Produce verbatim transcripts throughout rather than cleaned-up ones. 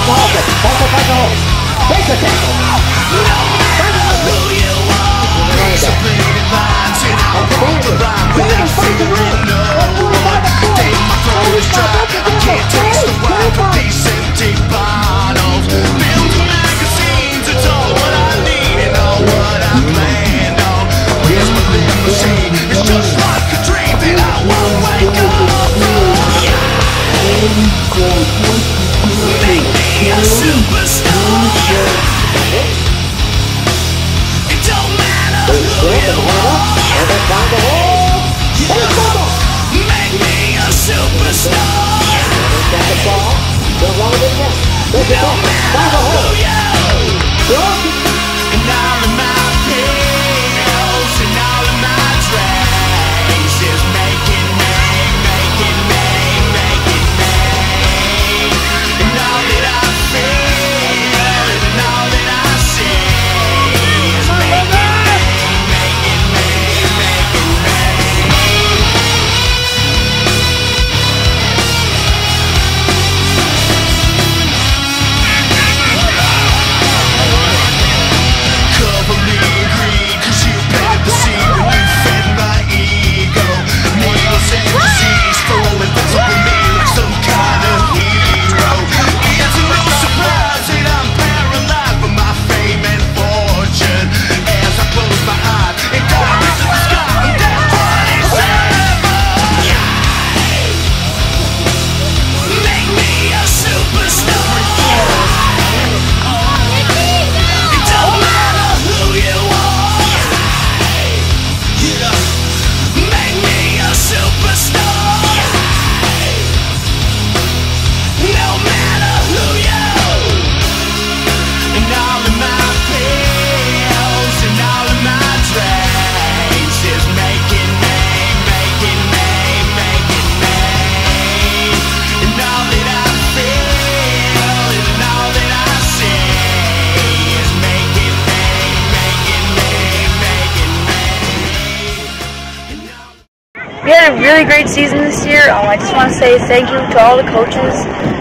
We had a really great season this year. Um, I just want to say thank you to all the coaches,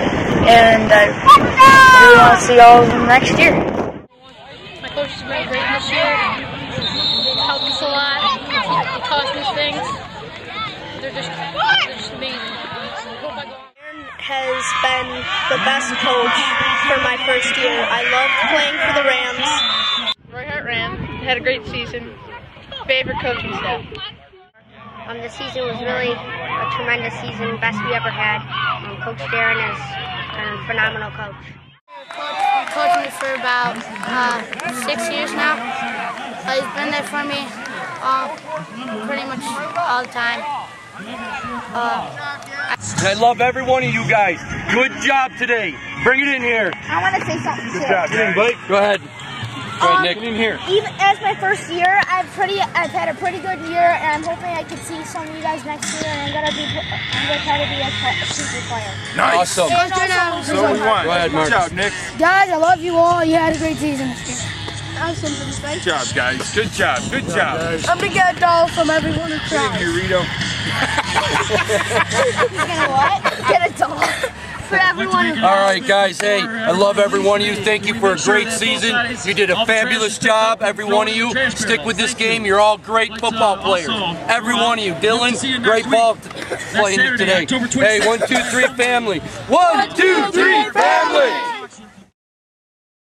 and I really want to see all of them next year. My coaches have been great this year. They helped us a lot. They taught us new things. They're just, they're just amazing. So I hope I go on. Aaron has been the best coach for my first year. I loved playing for the Rams. Roy Hart ran. Had a great season. Favorite coaching staff. Um, the season was really a tremendous season, best we ever had. Um, Coach Darren is a phenomenal coach. Coach, coached me for about uh, six years now. Uh, he's been there for me uh, pretty much all the time. Uh, I love every one of you guys. Good job today. Bring it in here. I want to say something Good too. job. Get in, Blake. Go ahead. Go ahead, Um, Nick. Get in here. Even as my first year, I've pretty, I've had a pretty good year, and I'm hoping I can see some of you guys next year. And I'm gonna be, I'm gonna try to be a, a super player. Nice. Awesome. So So we want. Go ahead, Mark. Good job, Nick. guys, I love you all. You had a great season this year. Awesome. Good job, guys. Good job. Good job. I'm gonna get a doll from everyone who tries. Here, Rito. You're gonna what? Get a doll. For everyone who All right, guys. Hey, I love every one of you. Thank you for a great season. You did a fabulous job, every one of you. Stick with this game. You're all great football players. Every one of you. Dylan, great ball playing today. Hey, one, two, three, family. One, two, three, family.